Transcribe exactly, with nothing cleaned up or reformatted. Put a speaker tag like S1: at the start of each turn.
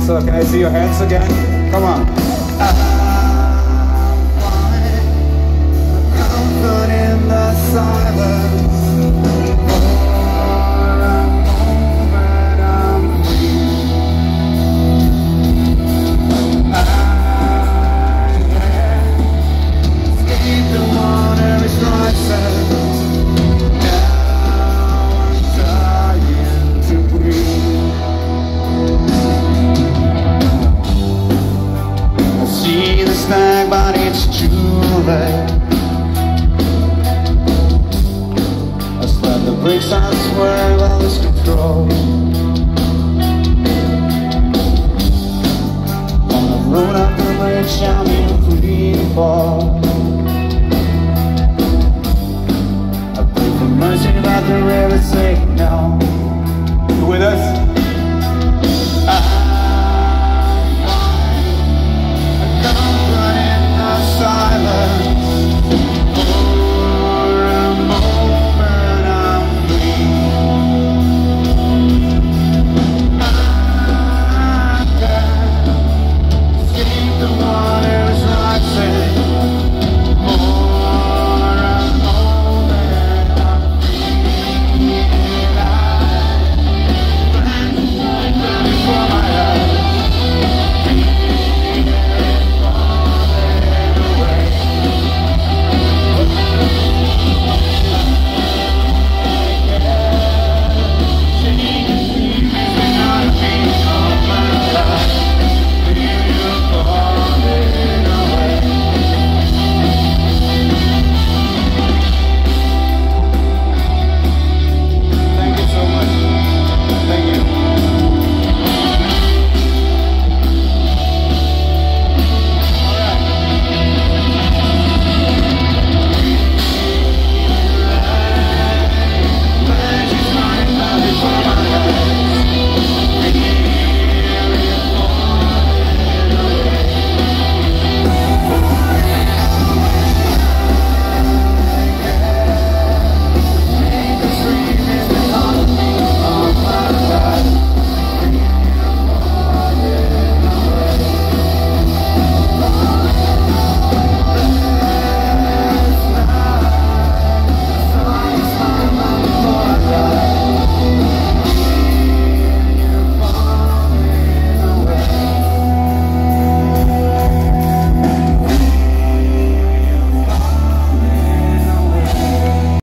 S1: So can I see your hands again? Come on. Comfort in the silence. Snag, but it's too late. I slam the brakes, I swear I lost control. On the road up the bridge, I'm in free fall. I pray for mercy, but the river says